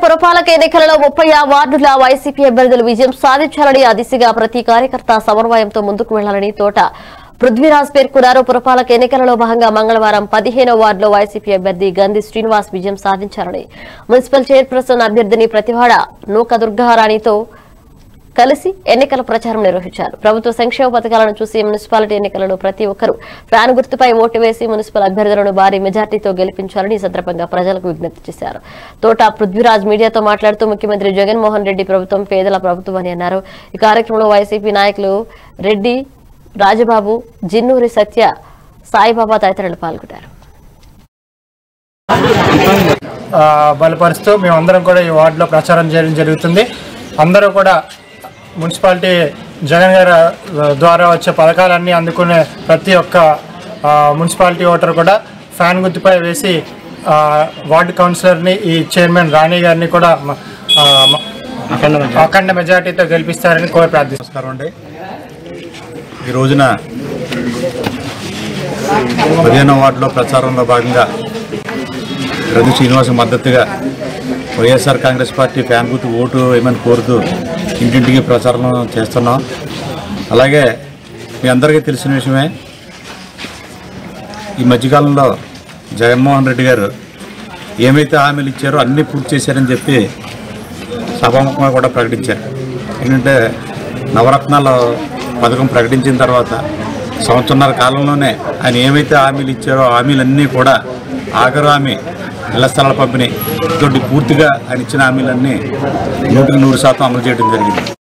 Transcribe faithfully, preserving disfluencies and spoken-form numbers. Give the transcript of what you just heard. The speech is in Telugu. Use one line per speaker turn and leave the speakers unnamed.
పురపాలక ఎన్నికలలో ముప్పై వార్డుల వైసీపీ అభ్యర్థులు విజయం సాధించాలని ఆ దిశగా ప్రతి కార్యకర్త సమన్వయంతో ముందుకు వెళ్లాలని తోట పృథ్వీరాజ్ పేర్కొన్నారు. పురపాలక ఎన్నికలలో భాగంగా మంగళవారం పదిహేనో వార్డులో వైసీపీ అభ్యర్థి గంధి శ్రీనివాస్ విజయం సాధించారని మున్సిపల్ చైర్పర్సన్ అభ్యర్థిని ప్రతివాడ నూక దుర్గారాణితో కలిసి ఎన్నికల ప్రచారం నిర్వహించారు. ప్రభుత్వ సంక్షేమ పథకాలను చూసి మున్సిపాలిటీ ఎన్నికలలో ప్రతి ఒక్కరూ ఫ్యాన్ గుర్తుపై ఓటు వేసి మున్సిపల్ అభ్యర్థులను భారీ మెజార్టీతో గెలిపించాలని ఈ సందర్భంగా ప్రజలకు విజ్ఞప్తి చేశారు. తోట పృథ్వీరాజ్ మీడియాతో మాట్లాడుతూ ముఖ్యమంత్రి జగన్మోహన్ రెడ్డి ప్రభుత్వం పేదల ప్రభుత్వం అని అన్నారు. ఈ కార్యక్రమంలో వైసీపీ నాయకులు రెడ్డి, రాజబాబు, జిన్నూరి సత్య, సాయిబాబా తదితరులు పాల్గొన్నారు.
బలపరుస్తూ మేమందరం కూడా ఈ వార్డులో ప్రచారం చేయడం జరుగుతుంది. అందరూ కూడా మున్సిపాలిటీ జగన్ గారి ద్వారా వచ్చే పథకాలన్నీ అందుకునే ప్రతి ఒక్క మున్సిపాలిటీ ఓటర్ కూడా ఫ్యాన్ గుర్తుపై వేసి వార్డు కౌన్సిలర్ని, ఈ చైర్మన్ రాణి గారిని కూడా అఖండ మెజార్టీతో గెలిపిస్తారని కోరి ప్రార్థిస్తున్నాం. అండి
ఈ రోజున పదిహేనో వార్డులో ప్రచారంలో భాగంగా గంధి శ్రీనివాస్ మద్దతుగా వైఎస్ఆర్ కాంగ్రెస్ పార్టీ ఫ్యాన్ గుర్తు ఓటు వేయమని కోరుతూ ఇంటింటికి ప్రచారం చేస్తున్నాం. అలాగే మీ అందరికీ తెలిసిన విషయమే, ఈ మధ్యకాలంలో జగన్మోహన్ రెడ్డి గారు ఏమైతే హామీలు ఇచ్చారో అన్నీ పూర్తి చేశారని చెప్పి సభాముఖంగా కూడా ప్రకటించారు. ఏంటంటే నవరత్నాల పథకం ప్రకటించిన తర్వాత సంవత్సరన్నర కాలంలోనే ఆయన ఏమైతే హామీలు ఇచ్చారో హామీలన్నీ కూడా ఆఖరు హామీ ఇళ్ల స్థలాల పంపిణీ తోటి పూర్తిగా ఆయన ఇచ్చిన హామీలన్నీ నూటికి నూరు శాతం అమలు చేయడం జరిగింది.